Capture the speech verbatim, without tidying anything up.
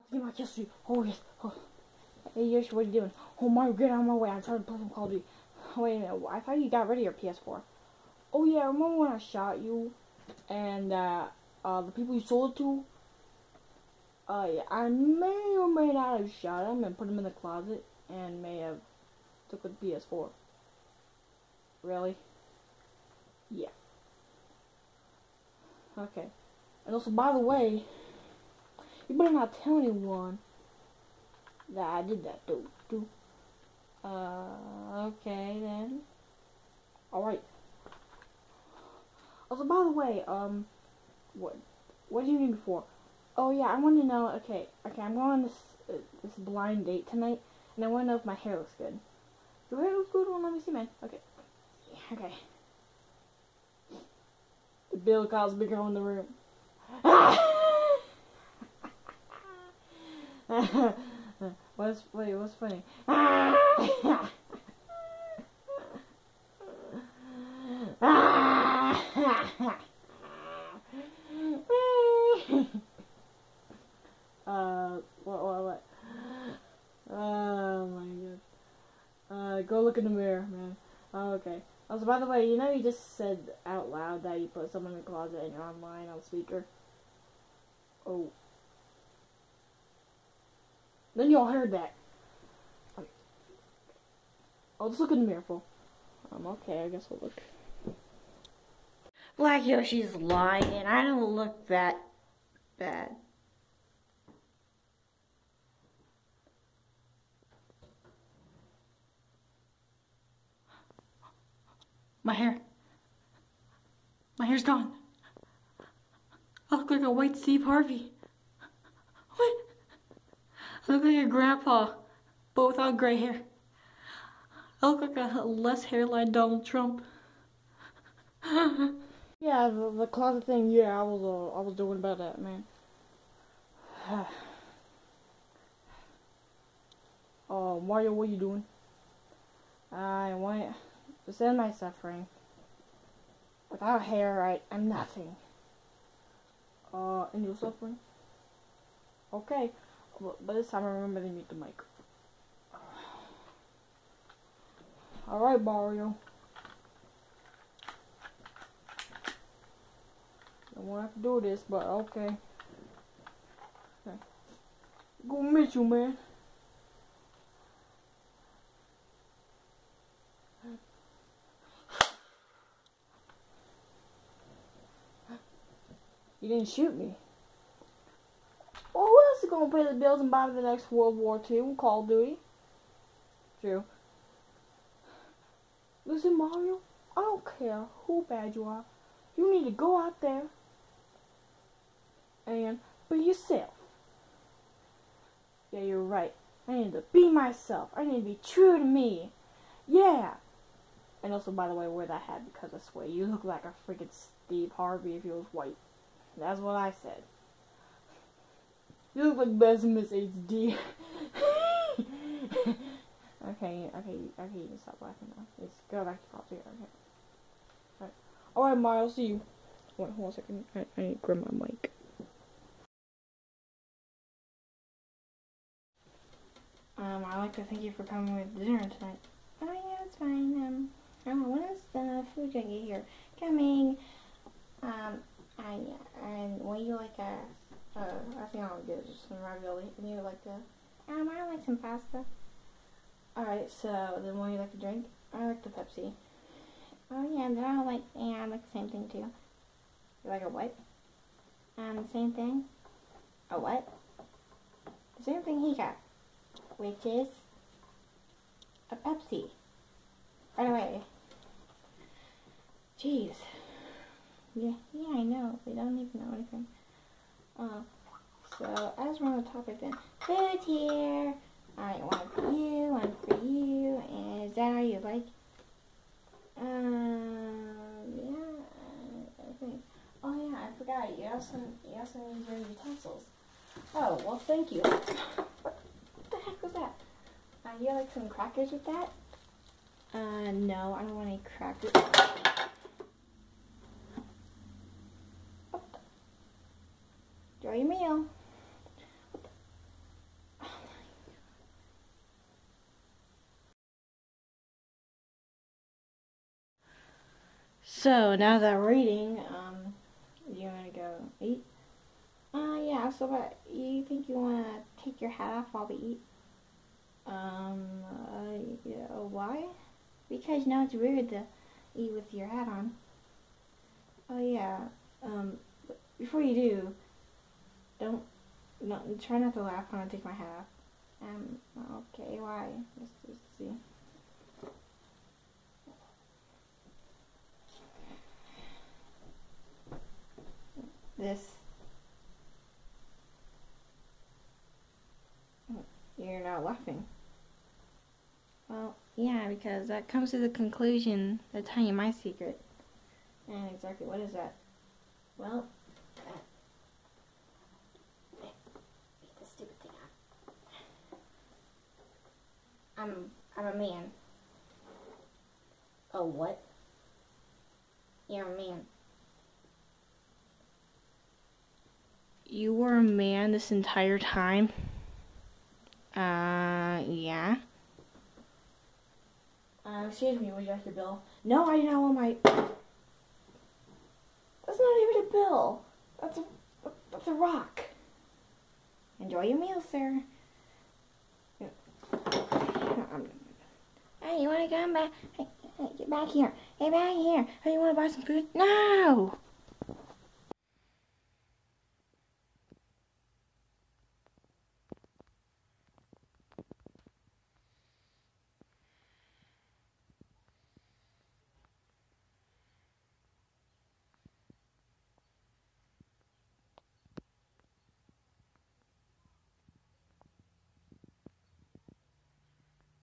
Get my kiss you. Oh yes. Oh. Hey Yoshi, what are you doing? Oh Mario, get out of my way. I'm trying to play some Call of Duty. Wait a minute. I thought you got rid of your P S four. Oh yeah, remember when I shot you and uh, uh, the people you sold it to? Uh, yeah, I may or may not have shot them and put them in the closet and may have took the P S four. Really? Yeah. Okay. And also, by the way, you better not tell anyone that I did that, dude. dude. Uh, okay then. Alright. Also, by the way, um, what, what do you need before? Oh yeah, I want to know, okay, okay, I'm going on this, uh, this blind date tonight, and I want to know if my hair looks good. If your hair looks good, well, let me see, man. Okay. Okay. The Bill Cosby girl in the room. what's, wait, what's funny? uh, what, what, what? Oh my god. Uh, go look in the mirror, man. Oh, okay. Also, by the way, you know you just said out loud that you put someone in the closet and you're online on speaker? Oh. Then y'all heard that. Okay. I'll just look in the mirror, fool. Um, okay, I guess we'll look. Black Yoshi's lying. I don't look that bad. My hair. My hair's gone. I look like a white Steve Harvey. What? I look like a grandpa, but without gray hair. I look like a less hairline Donald Trump. Yeah, the, the closet thing. Yeah, I was uh, I was doing about that, man. Oh, Mario, what are you doing? I want to end my suffering. Without hair, I I'm nothing. Uh, and you're suffering? Okay, but, but this time I remember to mute the mic. Alright, Mario. Don't want to have to do this, but okay. Okay. Gonna miss you, man. You didn't shoot me. Well, who else is gonna pay the bills and buy the next World War Two Call of Duty? True. Listen, Mario, I don't care who bad you are. You need to go out there and be yourself. Yeah, you're right. I need to be myself. I need to be true to me. Yeah. And also, by the way, wear that hat because I swear you look like a freaking Steve Harvey if he was white. That's what I said. You look like Besimus H D. okay, okay, okay, you can stop laughing now. Let's go back to Call of Duty. Okay. Alright. Alright, Mario, see you. Wait, hold on a second. I, I need to grab my mic. Um, I'd like to thank you for coming with dinner tonight. Oh, yeah, it's fine. Um, oh, when is the food gonna get here? Coming. Um, I, and what you like, uh, uh, I think I'll get just some ravioli. And you like to, um, I like some pasta. Alright, so then what do you like to drink? I like the Pepsi. Oh, yeah, then I like, yeah, I like the same thing too. You like a what? Um, the same thing. A what? The same thing he got. Which is a Pepsi. Anyway. Jeez. Yeah, yeah, I know. They don't even know anything. Uh, so, as we're on the topic then, food's here. Alright, one for you, one for you. And is that how you like? Um, yeah, I think. Oh yeah, I forgot. You also, you also need your utensils. Oh, well, thank you. What the heck was that? Uh, you like some crackers with that? Uh, no, I don't want any crackers. What the? Enjoy your meal. What the? So now that we're eating, um, you want to go eat? Uh, yeah. So, but you think you want to take your hat off while we eat? Um, uh, yeah, why? Because now it's weird to eat with your hat on. Oh yeah. Um, before you do, don't, no, try not to laugh when I take my hat off. Um, okay, why? Let's just see. This. You're not laughing. Well, yeah, because that comes to the conclusion of telling you my secret. And exactly what is that? Well, that. Get this stupid thing out. I'm, I'm a man. Oh, what? You're a man. You were a man this entire time? Uh, yeah. Uh, excuse me, would you like your bill? No, I do not want my... That's not even a bill. That's a, that's a rock. Enjoy your meal, sir. Hey, you want to come back? Hey, hey, get back here. Hey, back here. Hey, you want to buy some food? No!